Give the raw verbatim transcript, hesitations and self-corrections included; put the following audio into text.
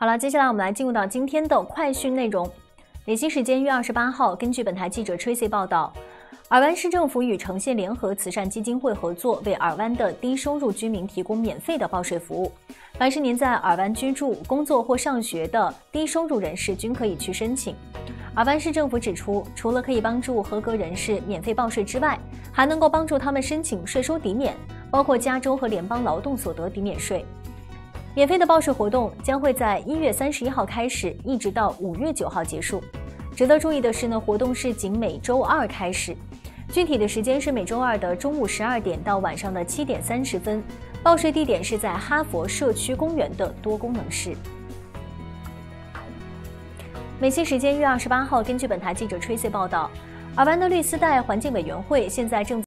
好了，接下来我们来进入到今天的快讯内容。联系时间一月二十八号，根据本台记者 Tracy 报道，尔湾市政府与城县联合慈善基金会合作，为尔湾的低收入居民提供免费的报税服务。凡是您在尔湾居住、工作或上学的低收入人士均可以去申请。尔湾市政府指出，除了可以帮助合格人士免费报税之外，还能够帮助他们申请税收抵免，包括加州和联邦劳动所得抵免税。免费的报税活动将会在一月三十一号开始，一直到五月九号结束。值得注意的是呢，活动是仅每周二开始，具体的时间是每周二的中午十二点到晚上的七点三十分。报税地点是在哈佛社区公园的多功能室。美西时间一月二十八号，根据本台记者 Tracy 报道，尔湾的绿丝带环境委员会现在正